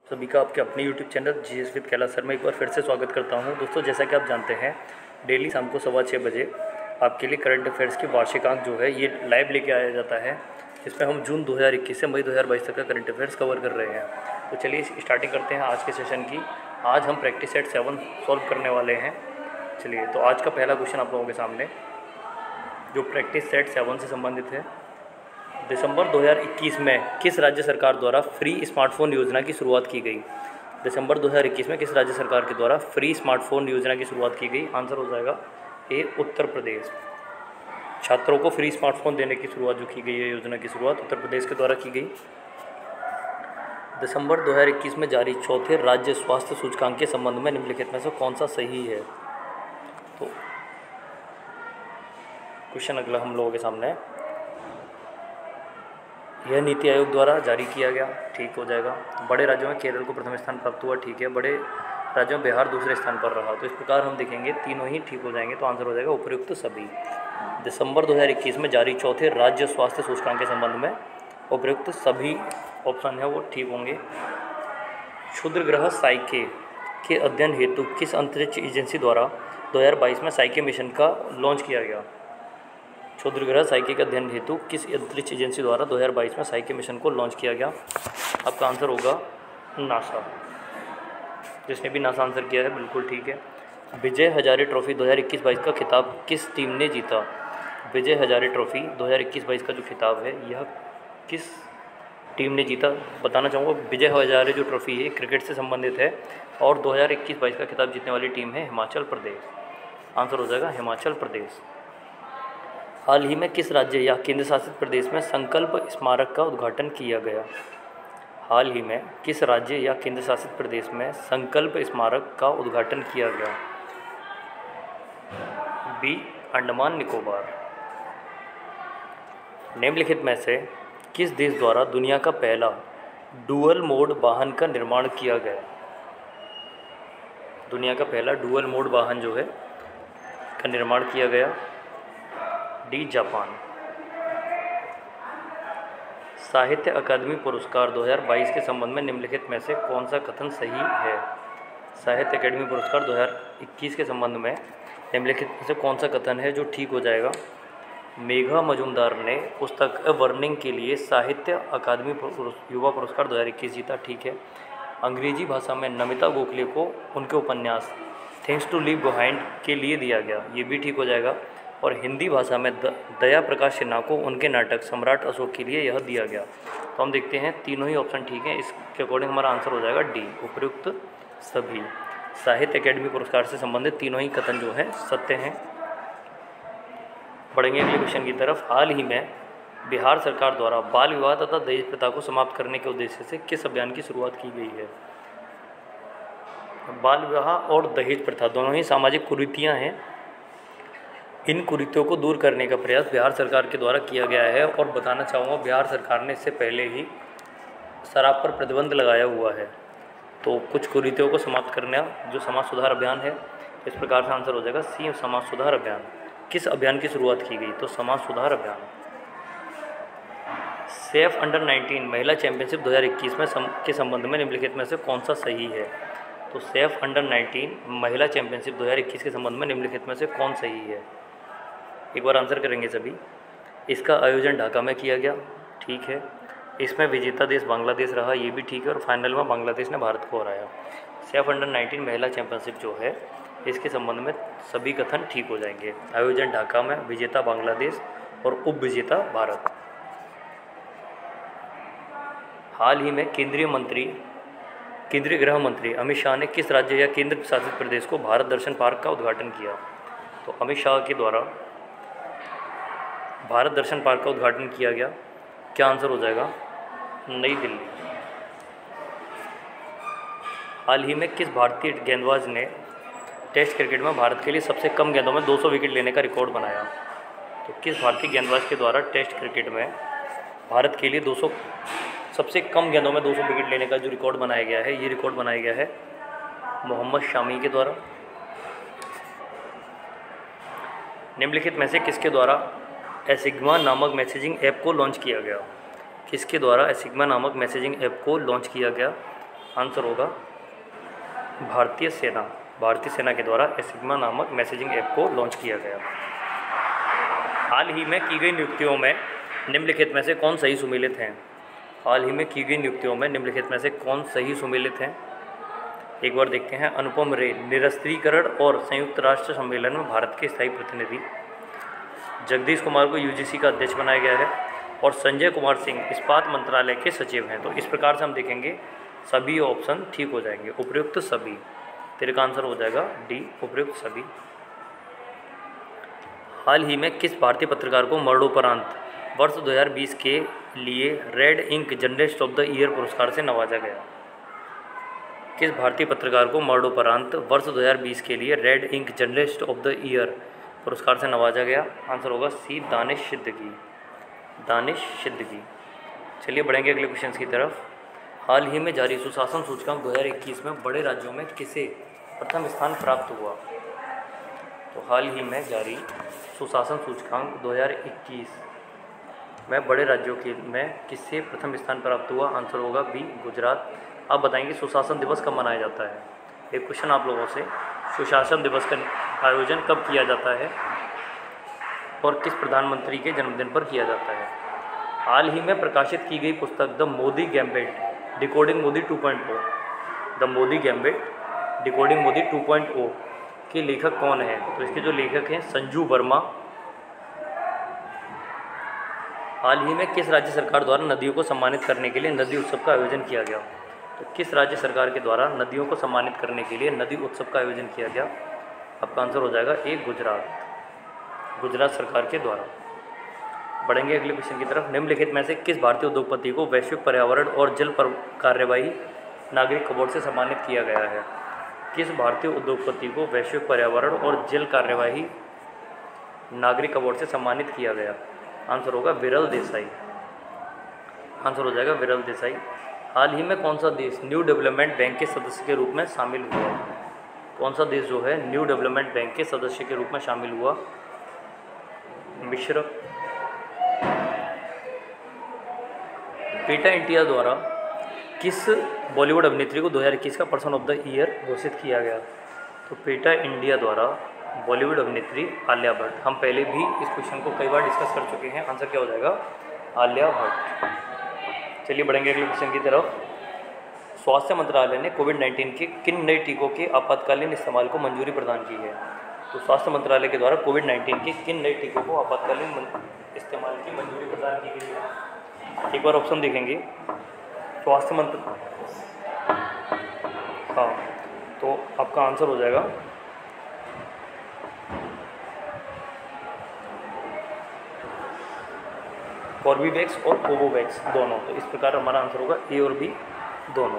सभी का आपके अपने YouTube channel GS with Kailash sir में एक बार फिर से स्वागत करता हूं। दोस्तों, जैसा कि आप जानते हैं, डेली शाम को 6:15 बजे आपके लिए करंट अफेयर्स की वार्षिकांक जो है ये लाइव लेके आया जाता है, जिसमें हम जून 2021 से मई 2022 तक का करंट अफेयर्स कवर कर रहे हैं। तो चलिए स्टार्टिंग करते हैं आज के सेशन की। आज हम प्रैक्टिस सेट 7 सॉल्व करने वाले हैं। चलिए, तो आज का पहला क्वेश्चन आप लोगों के सामने जो प्रैक्टिस सेट 7 से संबंधित है। दिसंबर 2021 में किस राज्य सरकार द्वारा फ्री स्मार्टफोन योजना की शुरुआत की गई? दिसंबर 2021 में किस राज्य सरकार के द्वारा फ्री स्मार्टफोन योजना की शुरुआत की गई? आंसर हो जाएगा ए, उत्तर प्रदेश। छात्रों को फ्री स्मार्टफोन देने की शुरुआत जो की गई है, योजना की शुरुआत उत्तर प्रदेश के द्वारा की गई। दिसंबर 2021 में जारी चौथे राज्य स्वास्थ्य सूचकांक के संबंध में निम्नलिखित में से कौन सा सही है? तो क्वेश्चन अगला हम लोगों के सामने है। यह नीति आयोग द्वारा जारी किया गया, ठीक हो जाएगा। बड़े राज्यों में केरल को प्रथम स्थान प्राप्त हुआ, ठीक है। बड़े राज्यों में बिहार दूसरे स्थान पर रहा। तो इस प्रकार हम देखेंगे तीनों ही ठीक हो जाएंगे, तो आंसर हो जाएगा उपयुक्त सभी। दिसंबर 2021 में जारी चौथे राज्य स्वास्थ्य सूचकांक के संबंध में उपयुक्त सभी ऑप्शन है वो ठीक होंगे। क्षुद्र ग्रह साइके के अध्ययन हेतु किस अंतरिक्ष एजेंसी द्वारा 2022 में साइके मिशन का लॉन्च किया गया? क्षुद्र ग्रह साइके के अध्ययन हेतु किस अंतरिक्ष एजेंसी द्वारा 2022 में साइके मिशन को लॉन्च किया गया? आपका आंसर होगा नासा। जिसने भी नासा आंसर किया है बिल्कुल ठीक है। विजय हजारे ट्रॉफी 2021-22 का खिताब किस टीम ने जीता? विजय हजारे ट्रॉफी 2021-22 का जो खिताब है यह किस टीम ने जीता? बताना चाहूँगा, विजय हजारे जो ट्रॉफी है क्रिकेट से संबंधित है और 2021-22 का खिताब जीतने वाली टीम है हिमाचल प्रदेश। आंसर हो जाएगा हिमाचल प्रदेश। हाल ही में किस राज्य या केंद्र शासित प्रदेश में संकल्प स्मारक का उद्घाटन किया गया? हाल ही में किस राज्य या केंद्र शासित प्रदेश में संकल्प स्मारक का उद्घाटन किया गया? बी, अंडमान निकोबार। निम्नलिखित में से किस देश द्वारा दुनिया का पहला डुअल मोड वाहन का निर्माण किया गया? दुनिया का पहला डुअल मोड वाहन जो है का निर्माण किया गया? D, Japan. साहित्य अकादमी पुरस्कार 2022 के संबंध में निम्नलिखित में से कौन सा कथन सही है? साहित्य अकादमी पुरस्कार 2021 के संबंध में निम्नलिखित में से कौन सा कथन है जो ठीक हो जाएगा? मेघा मजुमदार ने पुस्तक अ वर्निंग के लिए साहित्य अकादमी युवा पुरस्कार 2021 जीता, ठीक है। अंग्रेजी भाषा में नमिता गोखले को उनके उपन्यास थिंग्स टू लीव बिहाइंड के लिए दिया गया, ये भी ठीक हो जाएगा। और हिंदी भाषा में दया प्रकाश सिन्हा को उनके नाटक सम्राट अशोक के लिए यह दिया गया। तो हम देखते हैं तीनों ही ऑप्शन ठीक हैं। इसके अकॉर्डिंग हमारा आंसर हो जाएगा डी, उपयुक्त सभी। साहित्य अकेडमी पुरस्कार से संबंधित तीनों ही कथन जो हैं सत्य हैं। बढ़ेंगे अगले क्वेश्चन की तरफ। हाल ही में बिहार सरकार द्वारा बाल विवाह तथा दहेज प्रथा को समाप्त करने के उद्देश्य से किस अभियान की शुरुआत की गई है? बाल विवाह और दहेज प्रथा दोनों ही सामाजिक कुरीतियाँ हैं। इन कुरीतियों को दूर करने का प्रयास बिहार सरकार के द्वारा किया गया है। और बताना चाहूँगा, बिहार सरकार ने इससे पहले ही शराब पर प्रतिबंध लगाया हुआ है। तो कुछ कुरीतियों को समाप्त करना जो समाज सुधार अभियान है, इस प्रकार से आंसर हो जाएगा सी, समाज सुधार अभियान। किस अभियान की शुरुआत की गई? तो समाज सुधार अभियान। सेफ अंडर 19 महिला चैंपियनशिप 2021 में के संबंध में निम्नलिखित में से कौन सा सही है? तो सेफ अंडर 19 महिला चैंपियनशिप 2021 के संबंध में निम्नलिखित में से कौन सही है? एक बार आंसर करेंगे सभी। इसका आयोजन ढाका में किया गया, ठीक है। इसमें विजेता देश बांग्लादेश रहा, ये भी ठीक है। और फाइनल में बांग्लादेश ने भारत को हराया। सेफ अंडर 19 महिला चैंपियनशिप जो है इसके संबंध में सभी कथन ठीक हो जाएंगे। आयोजन ढाका में, विजेता बांग्लादेश और उप विजेता भारत। हाल ही में केंद्रीय गृह मंत्री अमित शाह ने किस राज्य या केंद्र शासित प्रदेश को भारत दर्शन पार्क का उद्घाटन किया? तो अमित शाह के द्वारा भारत दर्शन पार्क का उद्घाटन किया गया। क्या आंसर हो जाएगा? नई दिल्ली। हाल ही में किस भारतीय गेंदबाज ने टेस्ट क्रिकेट में भारत के लिए सबसे कम गेंदों में 200 विकेट लेने का रिकॉर्ड बनाया? तो किस भारतीय गेंदबाज के द्वारा टेस्ट क्रिकेट में भारत के लिए सबसे कम गेंदों में 200 विकेट लेने का जो रिकॉर्ड बनाया गया है, ये रिकॉर्ड बनाया गया है मोहम्मद शामी के द्वारा। निम्नलिखित में से किसके द्वारा एसिग्मा नामक मैसेजिंग ऐप को लॉन्च किया गया? किसके द्वारा एसिग्मा नामक मैसेजिंग ऐप को लॉन्च किया गया? आंसर होगा भारतीय सेना के द्वारा एसिग्मा नामक मैसेजिंग ऐप को लॉन्च किया गया। हाल ही में की गई नियुक्तियों में निम्नलिखित में से कौन सही सुमेलित हैं? हाल ही में की गई नियुक्तियों में निम्नलिखित में से कौन सही सुमेलित हैं? एक बार देखते हैं। अनुपम रे निरस्त्रीकरण और संयुक्त राष्ट्र सम्मेलन में भारत के स्थायी प्रतिनिधि। जगदीश कुमार को यूजीसी का अध्यक्ष बनाया गया है और संजय कुमार सिंह इस्पात मंत्रालय के सचिव हैं। तो इस प्रकार से हम देखेंगे सभी ऑप्शन ठीक हो जाएंगे। उपयुक्त सभी, तेरे का आंसर हो जाएगा डी, उपयुक्त सभी। हाल ही में किस भारतीय पत्रकार को मरणोपरांत वर्ष 2020 के लिए red ink journalist of the year पुरस्कार से नवाजा गया? किस भारतीय पत्रकार को मरणोपरांत वर्ष 2020 के लिए red ink journalist of the year पुरस्कार से नवाजा गया? आंसर होगा सी, दानिश सिद्दीकी। चलिए बढ़ेंगे अगले क्वेश्चन की तरफ। हाल ही में जारी सुशासन सूचकांक 2021 में बड़े राज्यों में किसे प्रथम स्थान प्राप्त हुआ? तो हाल ही में जारी सुशासन सूचकांक 2021 में बड़े राज्यों के में किससे प्रथम स्थान प्राप्त हुआ? आंसर होगा बी, गुजरात। आप बताएंगे सुशासन दिवस कब मनाया जाता है? एक क्वेश्चन आप लोगों से, सुशासन दिवस का आयोजन कब किया जाता है और किस प्रधानमंत्री के जन्मदिन पर किया जाता है? हाल ही में प्रकाशित की गई पुस्तक the Modi gambit decoding Modi 2.0 the Modi gambit decoding Modi 2.0 के लेखक कौन है? तो इसके जो लेखक हैं संजू वर्मा। हाल ही में किस राज्य सरकार द्वारा नदियों को सम्मानित करने के लिए नदी उत्सव का आयोजन किया गया? तो किस राज्य सरकार के द्वारा नदियों को सम्मानित करने के लिए नदी उत्सव का आयोजन किया गया? आपका आंसर हो जाएगा ए, गुजरात सरकार के द्वारा। बढ़ेंगे अगले क्वेश्चन की तरफ। निम्नलिखित में से किस भारतीय उद्योगपति को वैश्विक पर्यावरण और जल पर कार्यवाही नागरिक अवार्ड से सम्मानित किया गया है? किस भारतीय उद्योगपति को वैश्विक पर्यावरण और जल कार्यवाही नागरिक अवार्ड से सम्मानित किया गया? आंसर होगा विरल देसाई। आंसर हो जाएगा विरल देसाई। हाल ही में कौन सा देश न्यू डेवलपमेंट बैंक के सदस्य के रूप में शामिल हुआ? कौन सा देश जो है न्यू डेवलपमेंट बैंक के सदस्य के रूप में शामिल हुआ? मिस्र। पेटा इंडिया द्वारा किस बॉलीवुड अभिनेत्री को 2021 का पर्सन ऑफ द ईयर घोषित किया गया? तो पेटा इंडिया द्वारा बॉलीवुड अभिनेत्री आलिया भट्ट। हम पहले भी इस क्वेश्चन को कई बार डिस्कस कर चुके हैं। आंसर क्या हो जाएगा? आलिया भट्ट। चलिए बढ़ेंगे अगले क्वेश्चन की तरफ। स्वास्थ्य मंत्रालय ने कोविड-19 के किन नए टीकों के आपातकालीन इस्तेमाल को मंजूरी प्रदान की है? तो स्वास्थ्य मंत्रालय के द्वारा कोविड-19 के किन नए टीकों को आपातकालीन इस्तेमाल की मंजूरी प्रदान की गई है? एक बार ऑप्शन देखेंगे। स्वास्थ्य हाँ, तो आपका आंसर हो जाएगा कॉर्बेवैक्स और कोवोवैक्स दोनों। तो इस प्रकार हमारा आंसर होगा ए और बी दोनों।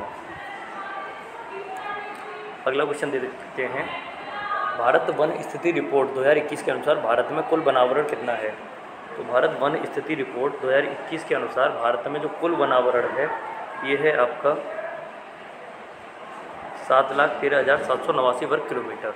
अगला क्वेश्चन दे देते हैं। भारत वन स्थिति रिपोर्ट 2021 के अनुसार भारत में कुल वनावरण कितना है? तो भारत वन स्थिति रिपोर्ट 2021 के अनुसार भारत में जो कुल वनावरण है ये है आपका 7,13,789 वर्ग किलोमीटर।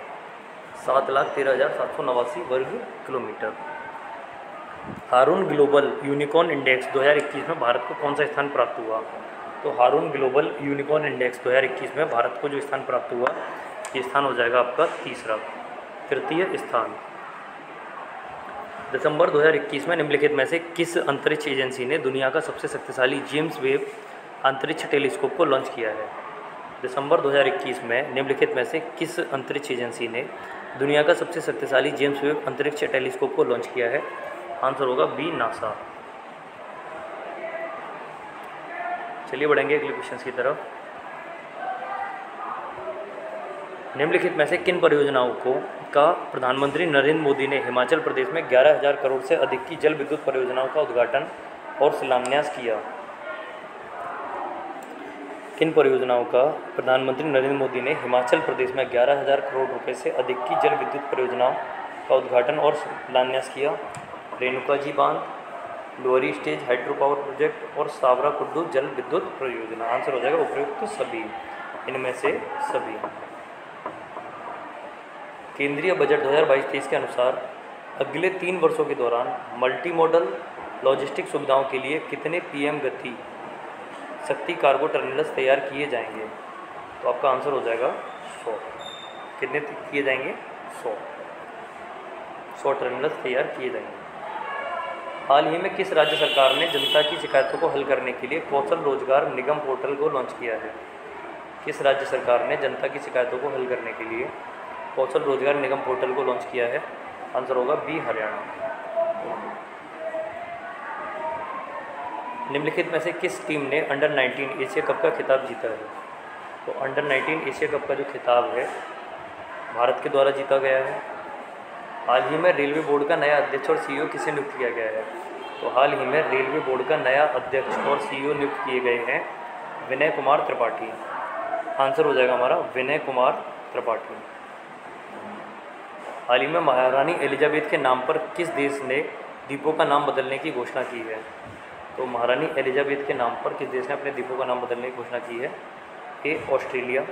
7,13,789 वर्ग किलोमीटर। हारून ग्लोबल यूनिकॉर्न इंडेक्स 2021 में भारत को कौन सा स्थान प्राप्त हुआ? तो हारून ग्लोबल यूनिकॉर्न इंडेक्स 2021 में भारत को जो स्थान प्राप्त हुआ ये स्थान हो जाएगा आपका तृतीय स्थान। दिसंबर 2021 में निम्नलिखित में से किस अंतरिक्ष एजेंसी ने दुनिया का सबसे शक्तिशाली जेम्स वेब अंतरिक्ष टेलीस्कोप को लॉन्च किया है? दिसंबर 2021 में निम्नलिखित में से किस अंतरिक्ष एजेंसी ने दुनिया का सबसे शक्तिशाली जेम्स वेब अंतरिक्ष टेलीस्कोप को लॉन्च किया है? आंसर होगा बी, नासा। चलिए बढ़ेंगे अगले क्वेश्चन की तरफ। निम्नलिखित में से किन परियोजनाओं का प्रधानमंत्री नरेंद्र मोदी ने हिमाचल प्रदेश में 11,000 करोड़ से अधिक की जल विद्युत परियोजनाओं का उद्घाटन और शिलान्यास किया? किन परियोजनाओं का प्रधानमंत्री नरेंद्र मोदी ने हिमाचल प्रदेश में 11,000 करोड़ रुपए से अधिक की जल विद्युत परियोजनाओं का उद्घाटन और शिलान्यास किया? रेणुका जी बांध, Luhri stage hydro power project और सावरा कुड्डू जल विद्युत परियोजना। आंसर हो जाएगा उपयुक्त सभी, इनमें से सभी। केंद्रीय बजट 2022-23 के अनुसार अगले 3 वर्षों के दौरान मल्टी मॉडल लॉजिस्टिक सुविधाओं के लिए कितने पीएम गति शक्ति कार्गो टर्मिनल्स तैयार किए जाएंगे? तो आपका आंसर हो जाएगा 100। कितने किए जाएंगे? 100 टर्मिनल्स तैयार किए जाएंगे। हाल ही में किस राज्य सरकार ने जनता की शिकायतों को हल करने के लिए कौशल रोजगार निगम पोर्टल को लॉन्च किया है? किस राज्य सरकार ने जनता की शिकायतों को हल करने के लिए कौशल रोजगार निगम पोर्टल को लॉन्च किया है? आंसर होगा बी, हरियाणा। निम्नलिखित में से किस टीम ने अंडर 19 एशिया कप का खिताब जीता है? तो अंडर 19 एशिया कप का जो खिताब है भारत के द्वारा जीता गया है। हाल ही में रेलवे बोर्ड का नया अध्यक्ष और सीईओ किसे नियुक्त किया गया है? तो हाल ही में रेलवे बोर्ड का नया अध्यक्ष और सीईओ नियुक्त किए गए हैं विनय कुमार त्रिपाठी। आंसर हो जाएगा हमारा विनय कुमार त्रिपाठी। हाल ही में महारानी एलिजाबेथ के नाम पर किस देश ने द्वीपों का नाम बदलने की घोषणा की है? तो महारानी एलिजाबेथ के नाम पर किस देश ने अपने द्वीपों का नाम बदलने की घोषणा की है? A, Australia.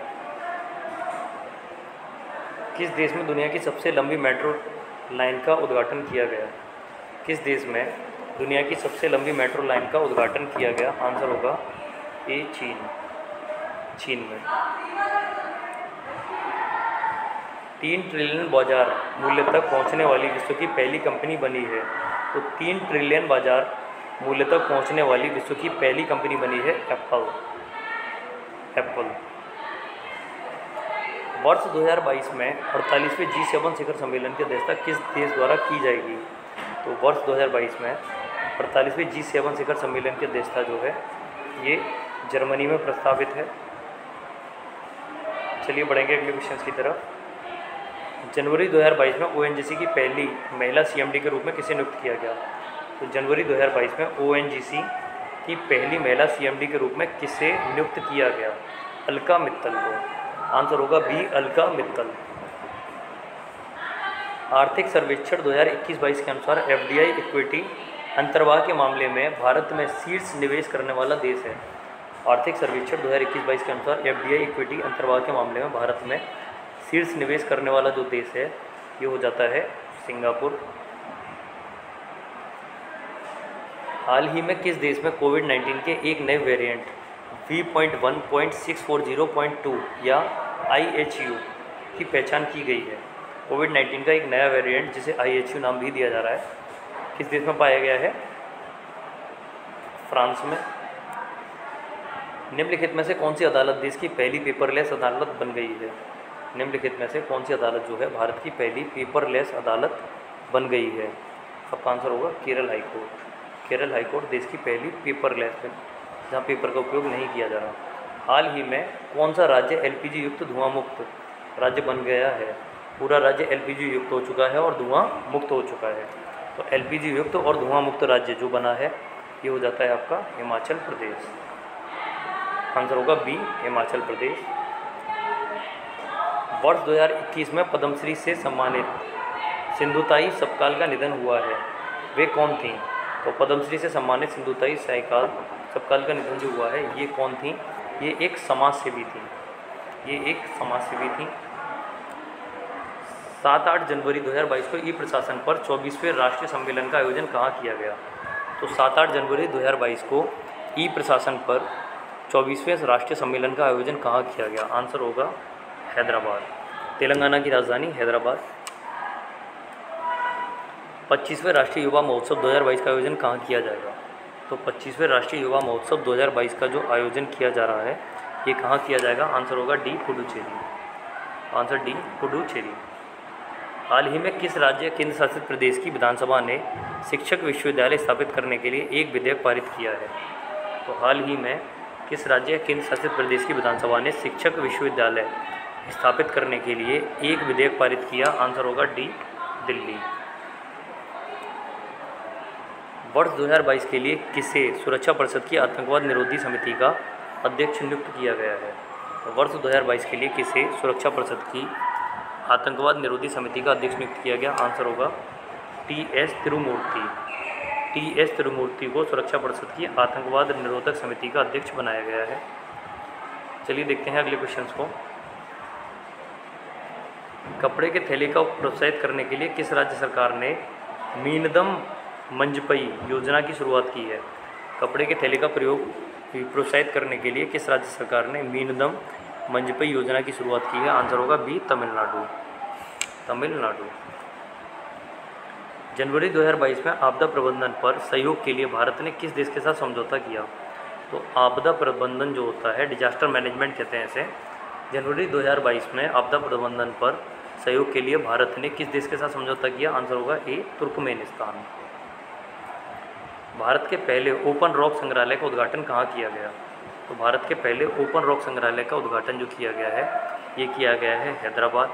किस देश में दुनिया की सबसे लंबी मेट्रो लाइन का उद्घाटन किया गया? किस देश में दुनिया की सबसे लंबी मेट्रो लाइन का उद्घाटन किया गया? आंसर होगा ए, चीन में। 3 ट्रिलियन बाजार मूल्य तक पहुंचने वाली विश्व की पहली कंपनी बनी है। तो 3 ट्रिलियन बाजार मूल्य तक पहुंचने वाली विश्व की पहली कंपनी बनी है एप्पल। वर्ष 2022 में 48वें G7 शिखर सम्मेलन की अध्यक्षता किस देश द्वारा की जाएगी? तो वर्ष 2022 में 48वें G7 शिखर सम्मेलन की अध्यक्षता जो है ये जर्मनी में प्रस्तावित है। चलिए बढ़ेंगे अगले क्वेश्चन की तरफ। जनवरी 2022 में ONGC की पहली महिला CMD के रूप में किसे नियुक्त किया गया? तो जनवरी 2022 में ONGC की पहली महिला CMD के रूप में किसे नियुक्त किया गया? अलका मित्तल को। आंसर होगा बी, अलका मित्तल। आर्थिक सर्वेक्षण 2021-22 के अनुसार FDI इक्विटी अंतर्वाह के मामले में भारत में शीर्ष निवेश करने वाला देश है। आर्थिक सर्वेक्षण 2021-22 के अनुसार FDI इक्विटी अंतर्वाह के मामले में भारत में शीर्ष निवेश करने वाला जो देश है ये हो जाता है सिंगापुर। हाल ही में किस देश में कोविड-19 के एक नए वेरिएंट V.1.640.2 या IHU की पहचान की गई है? कोविड-19 का एक नया वेरिएंट जिसे IHU नाम भी दिया जा रहा है किस देश में पाया गया है? फ्रांस में। निम्नलिखित में से कौन सी अदालत देश की पहली पेपरलेस अदालत बन गई है? निम्नलिखित में से कौन सी अदालत जो है भारत की पहली पेपरलेस अदालत बन गई है? आपका आंसर होगा Kerala high court. Kerala high court देश की पहली पेपरलेस जहाँ पेपर का उपयोग नहीं किया जा रहा। हाल ही में कौन सा राज्य LPG युक्त धुआं मुक्त राज्य बन गया है? पूरा राज्य LPG युक्त हो चुका है और धुआं मुक्त हो चुका है। तो LPG युक्त और धुआं मुक्त राज्य जो बना है ये हो जाता है आपका हिमाचल प्रदेश। आंसर होगा बी, हिमाचल प्रदेश। वर्ष 2021 में पद्मश्री से सम्मानित सिंधुताई सपकाल का निधन हुआ है, वे कौन थीं? तो पद्मश्री से सम्मानित सिंधुताई सपकाल का निधन जो हुआ है ये कौन थी? ये एक समाज सेवी थी। 7-8 जनवरी 2022 को ई प्रशासन पर 24वें राष्ट्रीय सम्मेलन का आयोजन कहाँ किया गया? तो 7-8 जनवरी 2022 को ई प्रशासन पर 24वें राष्ट्रीय सम्मेलन का आयोजन कहाँ किया गया? आंसर होगा हैदराबाद। तेलंगाना की राजधानी हैदराबाद। 25वें राष्ट्रीय युवा महोत्सव 2022 का आयोजन कहाँ किया जाएगा? तो 25वें राष्ट्रीय युवा महोत्सव 2022 का जो आयोजन किया जा रहा है ये कहाँ किया जाएगा? आंसर होगा D, Puducherry. Answer D, Puducherry. हाल ही में किस राज्य केंद्र शासित प्रदेश की विधानसभा ने शिक्षक विश्वविद्यालय स्थापित करने के लिए एक विधेयक पारित किया है? तो हाल ही में किस राज्य केंद्र शासित प्रदेश की विधानसभा ने शिक्षक विश्वविद्यालय स्थापित करने के लिए एक विधेयक पारित किया? आंसर होगा डी, दिल्ली। वर्ष 2022 के लिए किसे सुरक्षा परिषद की आतंकवाद निरोधी समिति का अध्यक्ष नियुक्त किया गया है? तो वर्ष 2022 के लिए किसे सुरक्षा परिषद की आतंकवाद निरोधी समिति का अध्यक्ष नियुक्त किया गया? आंसर होगा TS तिरुमूर्ति। TS तिरुमूर्ति को सुरक्षा परिषद की आतंकवाद निरोधक समिति का अध्यक्ष बनाया गया है। चलिए देखते हैं अगले क्वेश्चंस को। कपड़े के थैले का प्रोत्साहित करने के लिए किस राज्य सरकार ने मीनदम मंजपई योजना की शुरुआत की है? कपड़े के थैले का प्रयोग प्रोत्साहित करने के लिए किस राज्य सरकार ने मीनदम मंजपई योजना की शुरुआत की है? आंसर होगा बी, तमिलनाडु। तमिलनाडु। जनवरी 2022 में आपदा प्रबंधन पर सहयोग के लिए भारत ने किस देश के साथ समझौता किया? तो आपदा प्रबंधन जो होता है, डिजास्टर मैनेजमेंट कहते हैं इसे। जनवरी 2022 में आपदा प्रबंधन पर सहयोग के लिए भारत ने किस देश के साथ समझौता किया? आंसर होगा ए, तुर्कमेनिस्तान। भारत के पहले ओपन रॉक संग्रहालय का उद्घाटन कहाँ किया गया? तो भारत के पहले ओपन रॉक संग्रहालय का उद्घाटन जो किया गया है, ये किया गया है हैदराबाद।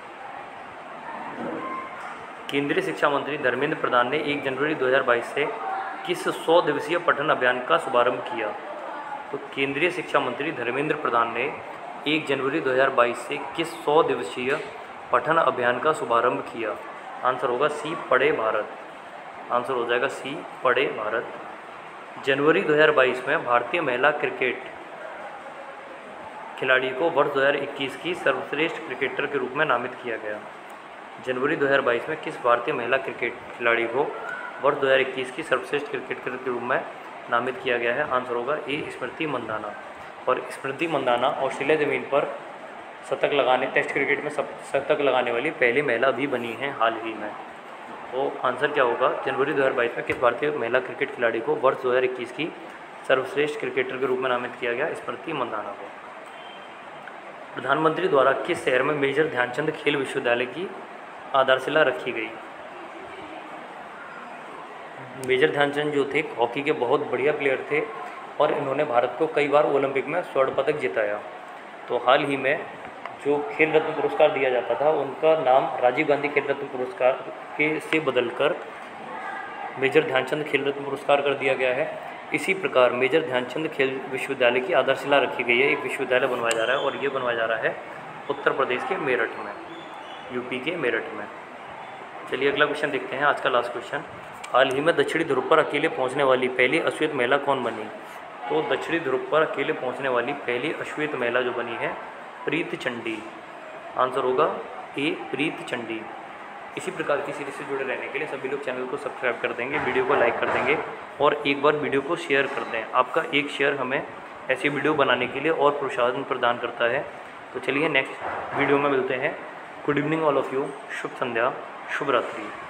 केंद्रीय शिक्षा मंत्री धर्मेंद्र प्रधान ने 1 जनवरी 2022 से किस 100 दिवसीय पठन अभियान का शुभारंभ किया? तो केंद्रीय शिक्षा मंत्री धर्मेंद्र प्रधान ने 1 जनवरी 2022 से किस 100 दिवसीय पठन अभियान का शुभारंभ किया? आंसर होगा सी, पढ़े भारत। आंसर हो जाएगा सी, पढ़े भारत। जनवरी 2022 में भारतीय महिला क्रिकेट खिलाड़ी को वर्ष 2021 की सर्वश्रेष्ठ क्रिकेटर के रूप में नामित किया गया। जनवरी 2022 में किस भारतीय महिला क्रिकेट खिलाड़ी को वर्ष 2021 की सर्वश्रेष्ठ क्रिकेटर के रूप में नामित किया गया है? आंसर होगा ए, स्मृति मंदाना। और स्मृति मंदाना ऑस्ट्रेलिया ज़मीन पर शतक लगाने, टेस्ट क्रिकेट में शतक लगाने वाली पहली महिला भी बनी है हाल ही में। तो आंसर क्या होगा? जनवरी 2022 में किस भारतीय महिला क्रिकेट खिलाड़ी को वर्ष 2021 की सर्वश्रेष्ठ क्रिकेटर के रूप में नामित किया गया? स्मृति मंदाना को। प्रधानमंत्री द्वारा किस शहर में मेजर ध्यानचंद खेल विश्वविद्यालय की आधारशिला रखी गई? मेजर ध्यानचंद जो थे हॉकी के बहुत बढ़िया प्लेयर थे और इन्होंने भारत को कई बार ओलंपिक में स्वर्ण पदक जिताया। तो हाल ही में जो खेल रत्न पुरस्कार दिया जाता था, उनका नाम राजीव गांधी खेल रत्न पुरस्कार के से बदलकर मेजर ध्यानचंद खेल रत्न पुरस्कार कर दिया गया है। इसी प्रकार मेजर ध्यानचंद खेल विश्वविद्यालय की आधारशिला रखी गई है। एक विश्वविद्यालय बनवाया जा रहा है और ये बनवाया जा रहा है उत्तर प्रदेश के मेरठ में, यूपी के मेरठ में। चलिए अगला क्वेश्चन देखते हैं, आज का लास्ट क्वेश्चन। हाल ही में दक्षिणी ध्रुव पर अकेले पहुंचने वाली पहली अश्वेत महिला कौन बनी? तो दक्षिणी ध्रुव पर अकेले पहुंचने वाली पहली अश्वेत महिला जो बनी है, प्रीत चंडी। आंसर होगा ए, प्रीत चंडी। इसी प्रकार की सीरीज से जुड़े रहने के लिए सभी लोग चैनल को सब्सक्राइब कर देंगे, वीडियो को लाइक कर देंगे और एक बार वीडियो को शेयर कर दें। आपका एक शेयर हमें ऐसी वीडियो बनाने के लिए और प्रोत्साहन प्रदान करता है। तो चलिए नेक्स्ट वीडियो में मिलते हैं। Good evening all of you. शुभ संध्या, शुभ रात्रि।